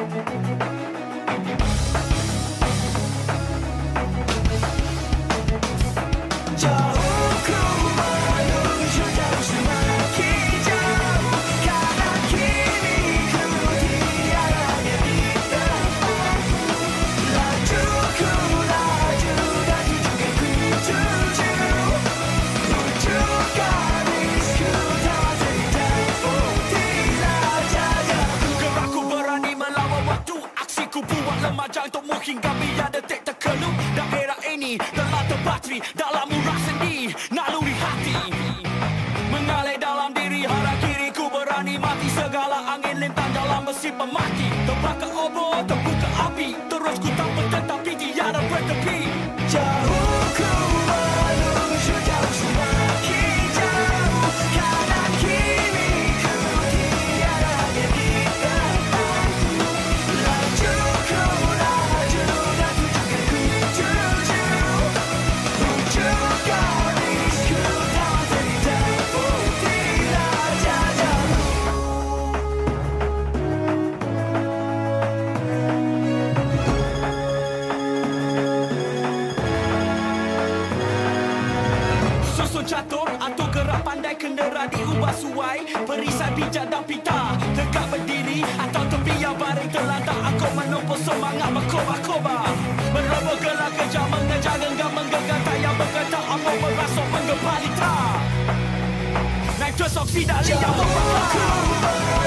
Jauh ku menuju jauh semakin jauh, karena kini ku tiada di tempatmu. Laju ku laju dan juga ku tuju ujung garisku tak terjemput jagaku. Gerakku berani melawan waktu, aksiku buat lemah jantungmu hingga biar detik terkeluh. Daerah ini telah terbateri dalam urat sendi naluri hati, mengalir dalam diri hara kiriku berani mati segala angin lintang dalam besi pemati. Terbakar obor, terbuka api, terus ku tak bertetapi tiada bertepi. Jauh ku menuju jauh semakin jauh, karena kini ku tiada di tempatmu. Laju ku laju dan juga ku tuju ujung garisku tak terjemput jagaku. Susun catur atau gerak pandai kendera diubah suai, perisai bijak dan pita, tegak berdiri atau terbiar baring terlantar. Aku menumpuk semangat berkobar-kobar, meroboh gelar kejam, mengejar genggam menggenggam tayang bergetar, amuk merasuk menggempar lita. Naik terus oksida liar membakar.